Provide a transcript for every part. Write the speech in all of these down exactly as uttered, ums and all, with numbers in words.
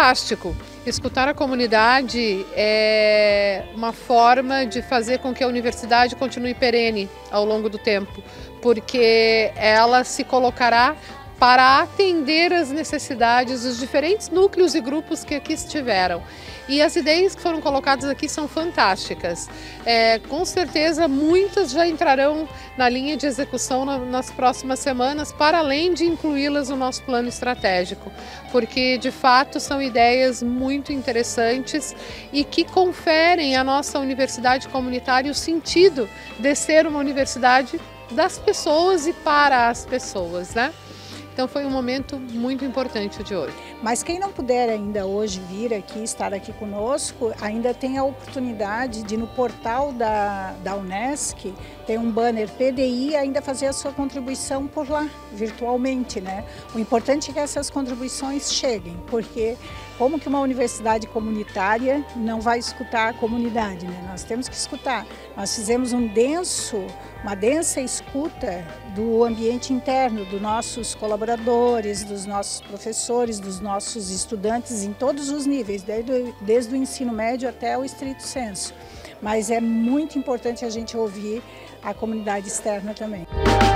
fantástico. Escutar a comunidade é uma forma de fazer com que a universidade continue perene ao longo do tempo, porque ela se colocará para atender às necessidades dos diferentes núcleos e grupos que aqui estiveram. E as ideias que foram colocadas aqui são fantásticas. É, com certeza, muitas já entrarão na linha de execução na, nas próximas semanas, para além de incluí-las no nosso plano estratégico, porque, de fato, são ideias muito interessantes e que conferem à nossa universidade comunitária o sentido de ser uma universidade das pessoas e para as pessoas, né? Então foi um momento muito importante o de hoje. Mas quem não puder ainda hoje vir aqui, estar aqui conosco, ainda tem a oportunidade de no portal da, da Unesc, tem um banner P D I, ainda fazer a sua contribuição por lá, virtualmente, né? O importante é que essas contribuições cheguem, porque como que uma universidade comunitária não vai escutar a comunidade, né? Nós temos que escutar. Nós fizemos um denso, uma densa escuta do ambiente interno, dos nossos colaboradores, dos nossos professores, dos nossos estudantes em todos os níveis, desde, desde o ensino médio até o estrito sensu. Mas é muito importante a gente ouvir a comunidade externa também.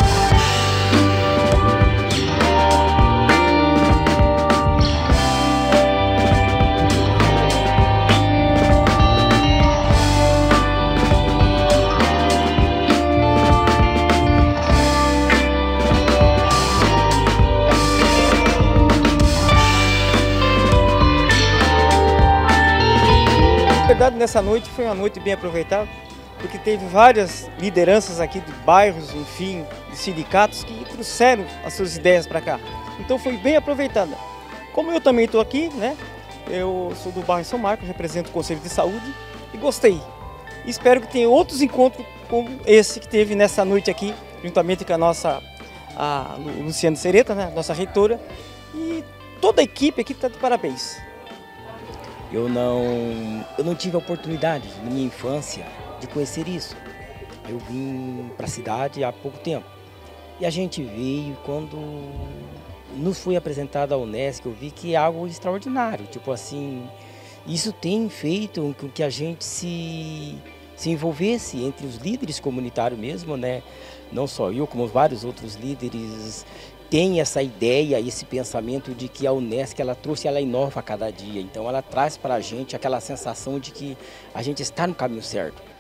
Na verdade, nessa noite foi uma noite bem aproveitada, porque teve várias lideranças aqui de bairros, enfim, de sindicatos que trouxeram as suas ideias para cá. Então foi bem aproveitada. Como eu também estou aqui, né? Eu sou do bairro São Marcos, represento o Conselho de Saúde e gostei. Espero que tenha outros encontros como esse que teve nessa noite aqui, juntamente com a nossa a Luciana Sereta, né? Nossa reitora, e toda a equipe aqui está de parabéns. Eu não, eu não tive a oportunidade, na minha infância, de conhecer isso. Eu vim para a cidade há pouco tempo. E a gente veio, quando nos foi apresentado a Unesc, eu vi que é algo extraordinário. Tipo assim, isso tem feito com que a gente se, se envolvesse entre os líderes comunitários mesmo, né? Não só eu, como vários outros líderes tem essa ideia, esse pensamento de que a Unesc, ela trouxe, ela inova a cada dia. Então ela traz para a gente aquela sensação de que a gente está no caminho certo.